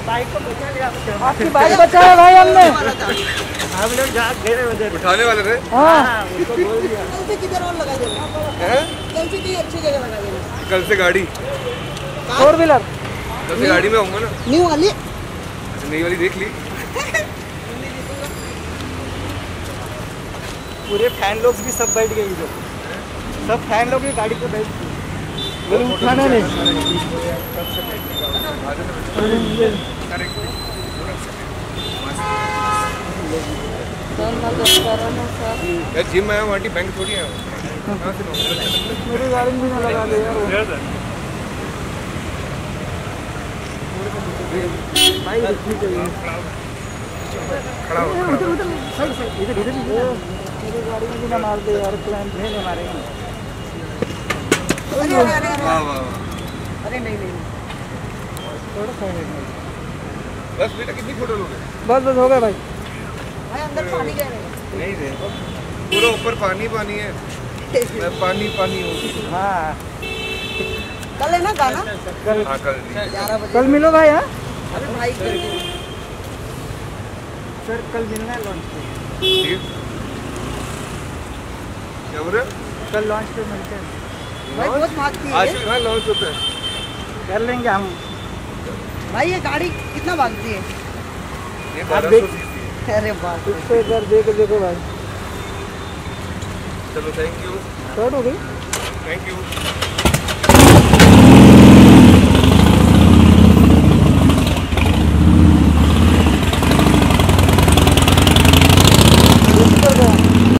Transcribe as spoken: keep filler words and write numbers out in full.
Bike को बचा लिया आपकी बाइक बचाया भाई हमने। हम लोग जा घेरे हुए उठाने वाले थे। हाँ उसको बोल दिया कल से किधर और लगा देना, हैं? कल से कहीं अच्छी जगह लगा देना। कल से गाड़ी फोर व्हीलर कल से गाड़ी में आऊंगा ना। न्यू वाली अच्छा नई वाली देख ली। पूरे फैन लोग भी सब बैठ गए इधर, सब फैन लोग भी गाड़ी पे बैठ गए। बोले उठाना नहीं। यार जिम में आया वहाँ बैंक थोड़ी है। मेरी गाड़ी में भी ना लगा दे यार। भाई रुकनी चाहिए। खड़ा हो उधर उधर साइड साइड इधर इधर इधर मेरी गाड़ी में भी ना मार दे यार। क्लाइंट नहीं मारेंगे। अरे अरे अरे वाह वाह। अरे नहीं नहीं थोड़ा साइड में बस बेटा कितनी फोटो लोगे? बस बस हो गया भाई। भाई अंदर पानी कह रहे हैं। नहीं थे पूरा ऊपर पानी पानी है। मैं पानी पानी हूँ। हाँ कल है ना गाना, कल हाँ कल ग्यारह बजे। कल मिलो भाई। हाँ अरे भाई कर सर कल मिलना है लॉन्च पे। ठीक है। क्या बोल रहे? कल लॉन्च पे मिलते हैं। भाई बहुत भागती है आज ये। भी हाँ लॉन्च होता है। कर लेंगे हम। भाई ये गाड़ी कितना भागती है? ये आप बारह देख- सौ सीसी है। अरे बाप रे। इसको एक बार देख देखो भाई। चलो थैंक यू शॉर्ट हो गई। Thank you.